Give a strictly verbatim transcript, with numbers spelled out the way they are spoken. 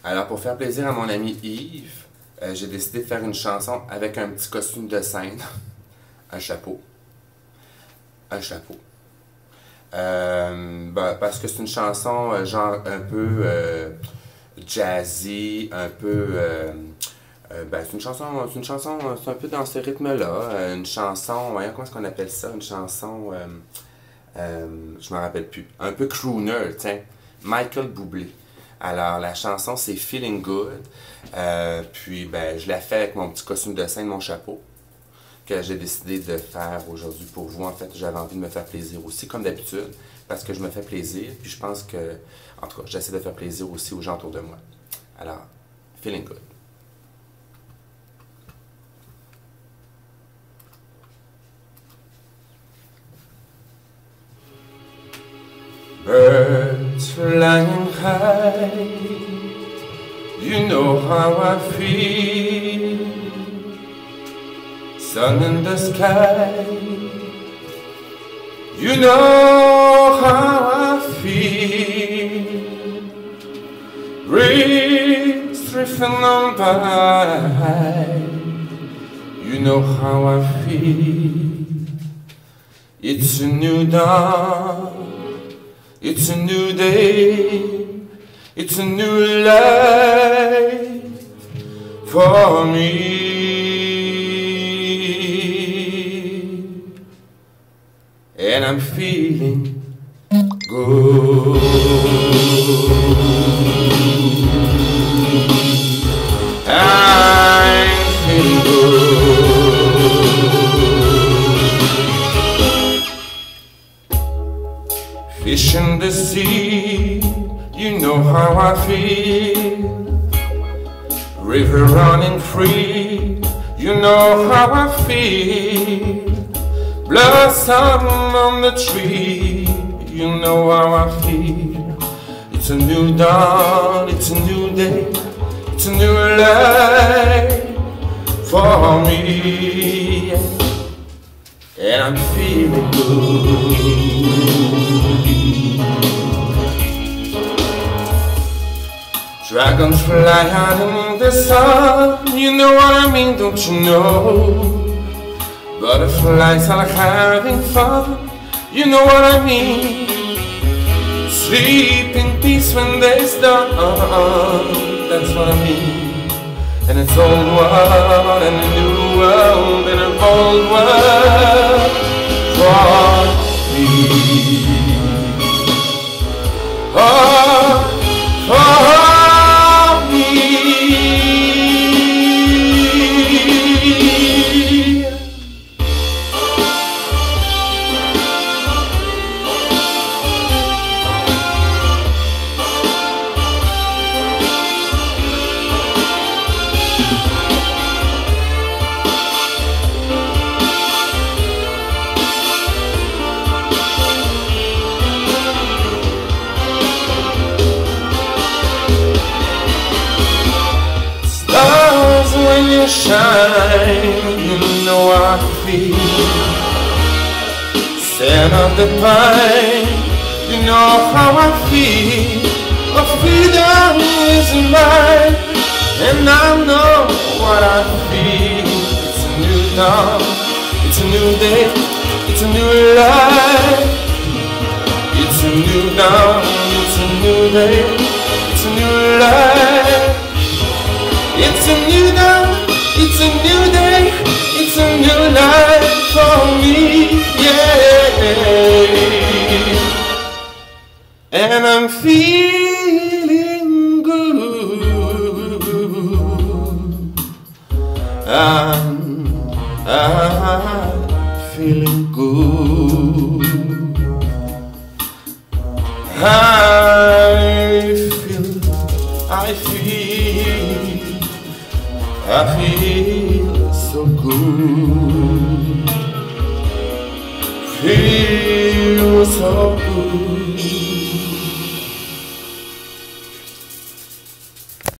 Alors, pour faire plaisir à mon ami Yves, euh, j'ai décidé de faire une chanson avec un petit costume de scène, un chapeau, un chapeau. Euh, ben, parce que c'est une chanson euh, genre un peu euh, jazzy, un peu... Euh, euh, ben, c'est une chanson, c'est une chanson, c'est un peu dans ce rythme-là. Euh, une chanson, voyons, comment est-ce qu'on appelle ça? Une chanson, euh, euh, je me rappelle plus, un peu crooner, tiens, Michael Bublé. Alors, la chanson, c'est Feeling Good. Euh, puis, ben, je l'ai fait avec mon petit costume de scène, mon chapeau, que j'ai décidé de faire aujourd'hui pour vous. En fait, j'avais envie de me faire plaisir aussi, comme d'habitude, parce que je me fais plaisir. Puis, je pense que, en tout cas, j'essaie de faire plaisir aussi aux gens autour de moi. Alors, Feeling Good. Birds flying high, you know how I feel. Sun in the sky, you know how I feel. Breeze drifting on by, you know how I feel. It's a new dawn, it's a new day, it's a new life for me. And I'm feeling good. I'm feeling good. Fish in the sea, you know how I feel. River running free, you know how I feel. Blossom on the tree, you know how I feel. It's a new dawn, it's a new day, it's a new life for me. And I'm feeling good. Dragons fly out in the sun, you know what I mean, don't you know? Butterflies are having fun, you know what I mean. Sleep in peace when day's done, that's what I mean. And it's old world and a new world and a bold world for me. Oh, for me. When you shine, you know I feel. Scent of the pine, you know how I feel. A freedom is mine, and I know what I feel. It's a new dawn, it's a new day, it's a new life. It's a new dawn, it's a new day, it's a new life. It's a new dawn, it's a new day, it's a new life for me, yeah. And I'm feeling good. I'm, I'm feeling good. I feel, I feel, I feel so good, feel so good.